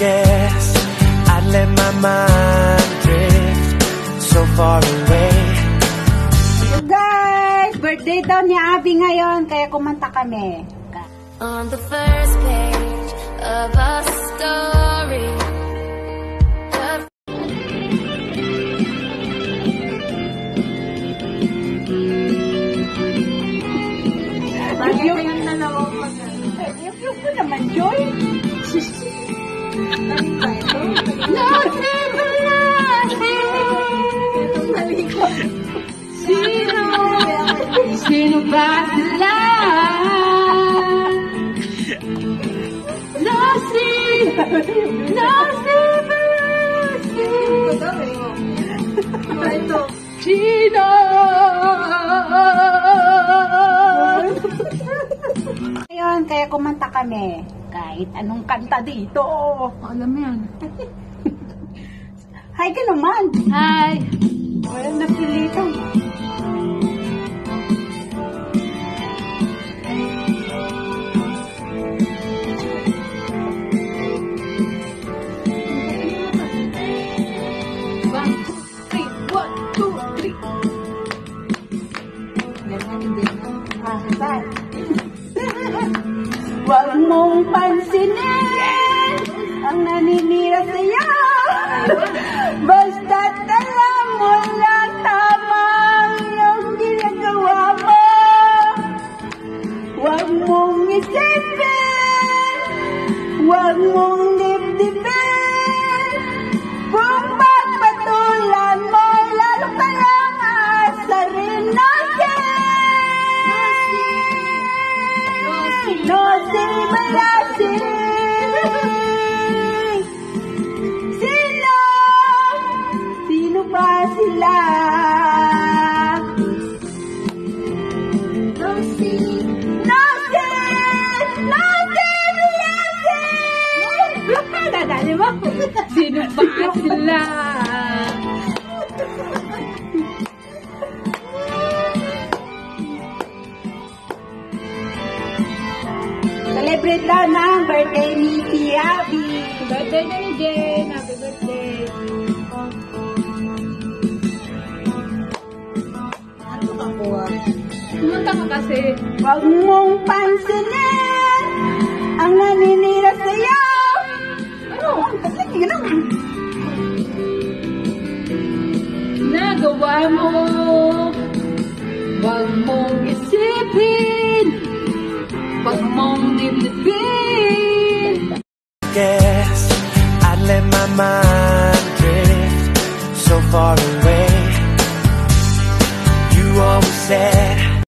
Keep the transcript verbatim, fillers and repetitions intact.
Guess I'd let my mind drift so far away. So guys, birthday daw ni Abby ngayon, kaya kumanta kami. On the first page of a story. Bakit yung nalawa mo? Yung yung po naman, Joy. Sino? Sino ba sila? Nasi! Nasi! Sino? Ngayon, kaya kumanta kami. Kahit anong kanta dito. Alam mo yan. Hi ka naman. Hi. Walang napilitan. One, two, three. One, two, three. Ah, saan? Huwag mong pansinin ang naninira sa'yo. Basta't alam mo lang tama yung ginagawa mo. Huwag mong isipin, huwag mong dibdibin. Kung pagpatulan mo, lalo ka lang asarin natin. No si Malasi. Sino? Sino ba sila? No si No si No si Malasi. Dadali mo? Sino ba sila? Celebrate lang ng birthday ni Abby. Birthday na ni Jane. Happy birthday. Ano ka po ah? Pumunta ka kasi. Huwag mong pansinin ang naninira sa'yo. Ano? Sige lang. Nagawa mo. Huwag mong isipin. Huwag mong dibdibin. Guess I'd let my mind drift so far away. You always said